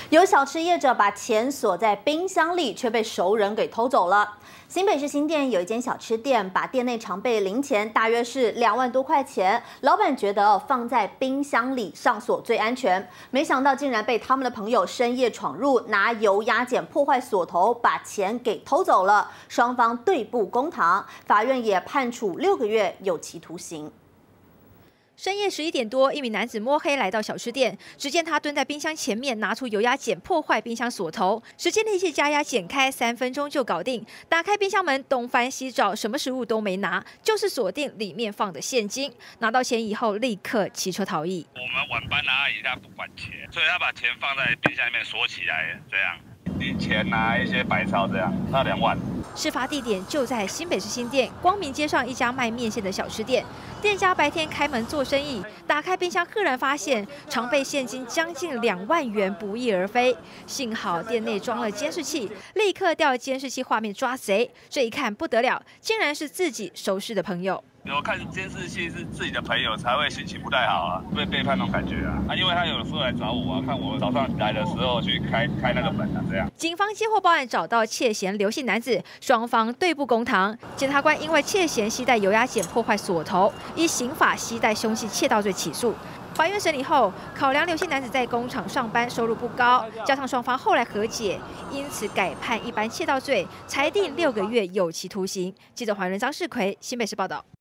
有小吃业者把钱锁在冰箱里，却被熟人给偷走了。新北市新店有一间小吃店，把店内常备零钱大约是2万多块钱，老板觉得放在冰箱里上锁最安全，没想到竟然被他们的朋友深夜闯入，拿油压剪破坏锁头，把钱给偷走了。双方对簿公堂，法院也判处6个月有期徒刑。 深夜11点多，一名男子摸黑来到小吃店，只见他蹲在冰箱前面，拿出油压剪破坏冰箱锁头，时间力气加压剪开，3分钟就搞定。打开冰箱门，东翻西找，什么食物都没拿，就是锁定里面放的现金。拿到钱以后，立刻骑车逃逸。 我们晚班阿姨她不管钱，所以她把钱放在冰箱里面锁起来，这样。 零钱啊，一些百钞这样，那2万。 事发地点就在新北市新店光明街上一家卖面线的小吃店，店家白天开门做生意，打开冰箱赫然发现常备现金将近2万元不翼而飞。幸好店内装了监视器，立刻调监视器画面抓贼。这一看不得了，竟然是自己熟识的朋友。 有看监视器是自己的朋友才会心情不太好啊，被背叛那种感觉啊。因为他有时候来找我啊，看我早上来的时候去开那个门啊，这样。 警方接获报案，找到窃嫌刘姓男子，双方对簿公堂。检察官因为窃嫌携带油压剪破坏锁头，依刑法携带凶器窃盗罪起诉。 法院审理后，考量刘姓男子在工厂上班，收入不高，加上双方后来和解，因此改判一般窃盗罪，裁定6个月有期徒刑。记者黄仁、张世奎，新北市报道。